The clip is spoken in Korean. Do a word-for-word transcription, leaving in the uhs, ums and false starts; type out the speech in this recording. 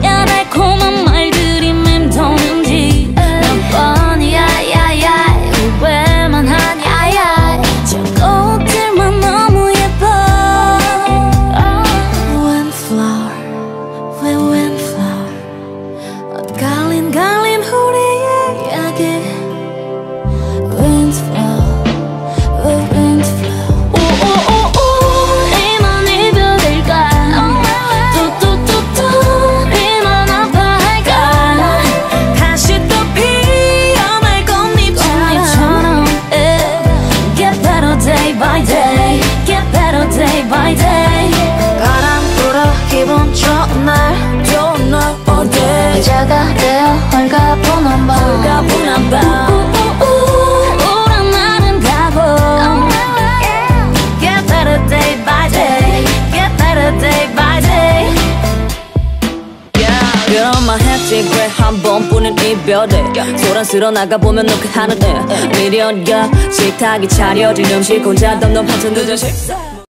뭐야 달콤한 말들이 맴도는지 몇 번이야 야야 후회만 하냐 야 저 꽃들만 너무 예뻐 Windflower, we windflower 갈린 갈린 우리의 이야기 Windflower, we windflower 오오오오 이만 이별일까 뚜뚜뚜뚜 이만 아파할까 다시 또 피어날 꽃잎처럼 Get better day by day Get better day by day 바람 불어 기분 좋은 날 좋은 날 어디 의자가 되어 헐가분한 밤 헐가분한 밤 우울한 날은 가고 Get better day by day Get better day by day 그런만 했지 그래 한 번뿐인 이별에 소란스러 나가보면 너 그 하늘에 미련과 식탁이 차려진 음식 혼자 덤덤 한참 늦은 식사